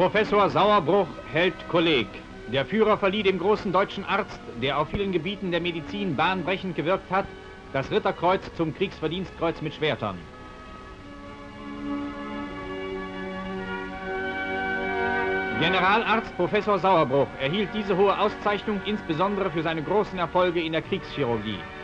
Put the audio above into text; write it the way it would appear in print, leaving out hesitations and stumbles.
Professor Sauerbruch hält Kolleg. Der Führer verlieh dem großen deutschen Arzt, der auf vielen Gebieten der Medizin bahnbrechend gewirkt hat, das Ritterkreuz zum Kriegsverdienstkreuz mit Schwertern. Generalarzt Professor Sauerbruch erhielt diese hohe Auszeichnung insbesondere für seine großen Erfolge in der Kriegschirurgie.